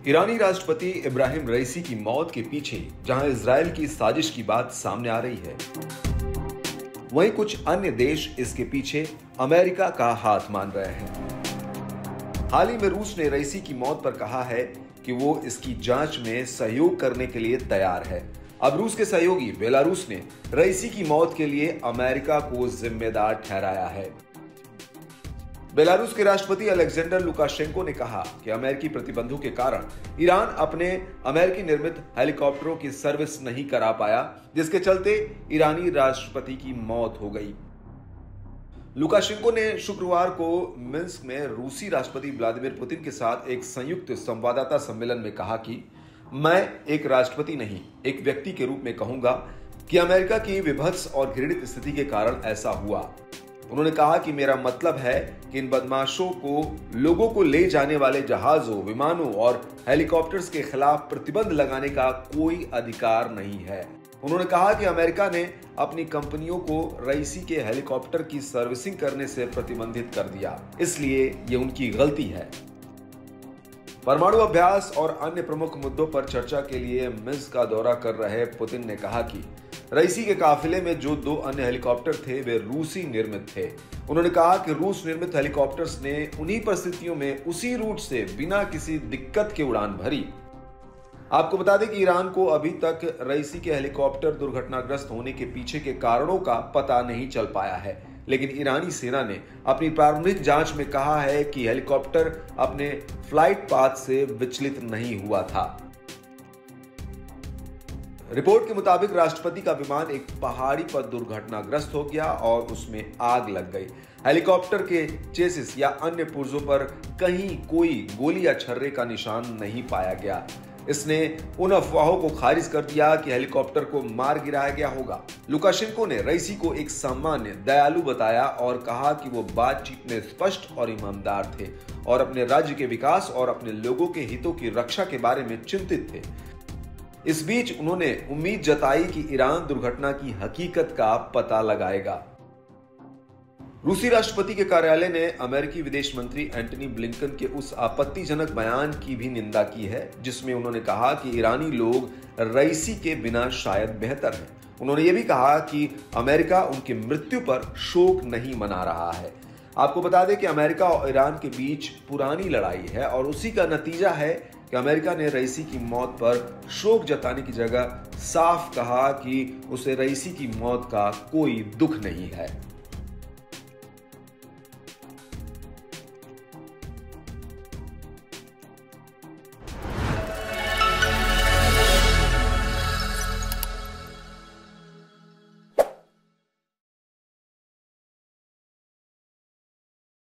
ईरानी राष्ट्रपति इब्राहिम रईसी की मौत के पीछे जहां इजराइल की साजिश की बात सामने आ रही है, वहीं कुछ अन्य देश इसके पीछे अमेरिका का हाथ मान रहे हैं। हाल ही में रूस ने रईसी की मौत पर कहा है कि वो इसकी जांच में सहयोग करने के लिए तैयार है। अब रूस के सहयोगी बेलारूस ने रईसी की मौत के लिए अमेरिका को जिम्मेदार ठहराया है। बेलारूस के राष्ट्रपति अलेक्जेंडर लुकाशेंको ने कहा कि अमेरिकी प्रतिबंधों के कारण ईरान अपने अमेरिकी निर्मित हेलीकॉप्टरों की सर्विस नहीं करा पाया, जिसके चलते ईरानी राष्ट्रपति की मौत हो गई। लुकाशेंको ने शुक्रवार को मिन्स्क में रूसी राष्ट्रपति व्लादिमीर पुतिन के साथ एक संयुक्त संवाददाता सम्मेलन में कहा कि मैं एक राष्ट्रपति नहीं, एक व्यक्ति के रूप में कहूंगा कि अमेरिका की विभत्स और घृणित स्थिति के कारण ऐसा हुआ। उन्होंने कहा कि मेरा मतलब है कि इन बदमाशों को लोगों को ले जाने वाले जहाजों, विमानों और हेलीकॉप्टर्स के खिलाफ प्रतिबंध लगाने का कोई अधिकार नहीं है। उन्होंने कहा कि अमेरिका ने अपनी कंपनियों को रईसी के हेलीकॉप्टर की सर्विसिंग करने से प्रतिबंधित कर दिया, इसलिए ये उनकी गलती है। परमाणु अभ्यास और अन्य प्रमुख मुद्दों पर चर्चा के लिए मिन्स्क का दौरा कर रहे पुतिन ने कहा कि रईसी के काफिले में जो 2 अन्य हेलीकॉप्टर थे वे रूसी निर्मित थे। उन्होंने कहा कि रूस निर्मित हेलीकॉप्टर्स ने उन्हीं परिस्थितियों में उसी रूट से बिना किसी दिक्कत के उड़ान भरी। आपको बता दें कि ईरान को अभी तक रईसी के हेलीकॉप्टर दुर्घटनाग्रस्त होने के पीछे के कारणों का पता नहीं चल पाया है, लेकिन ईरानी सेना ने अपनी प्रारंभिक जांच में कहा है कि हेलीकॉप्टर अपने फ्लाइट पाथ से विचलित नहीं हुआ था। रिपोर्ट के मुताबिक राष्ट्रपति का विमान एक पहाड़ी पर दुर्घटनाग्रस्त हो गया और उसमें आग लग गई। हेलीकॉप्टर के चेसिस या अन्य पुर्जों पर कहीं कोई गोली या छर्रे का निशान नहीं पाया गया। इसने उन अफवाहों को खारिज कर दिया कि हेलीकॉप्टर को मार गिराया गया होगा। लुकाशेंको ने रईसी को एक सामान्य दयालु बताया और कहा कि वो बातचीत में स्पष्ट और ईमानदार थे और अपने राज्य के विकास और अपने लोगों के हितों की रक्षा के बारे में चिंतित थे। इस बीच उन्होंने उम्मीद जताई कि ईरान दुर्घटना की हकीकत का पता लगाएगा। रूसी राष्ट्रपति के कार्यालय ने अमेरिकी विदेश मंत्री एंटनी ब्लिंकन के उस आपत्तिजनक बयान की भी निंदा की है, जिसमें उन्होंने कहा कि ईरानी लोग रईसी के बिना शायद बेहतर हैं। उन्होंने ये भी कहा कि अमेरिका उनकी मृत्यु पर शोक नहीं मना रहा है। आपको बता दें कि अमेरिका और ईरान के बीच पुरानी लड़ाई है और उसी का नतीजा है कि अमेरिका ने रईसी की मौत पर शोक जताने की जगह साफ कहा कि उसे रईसी की मौत का कोई दुख नहीं है।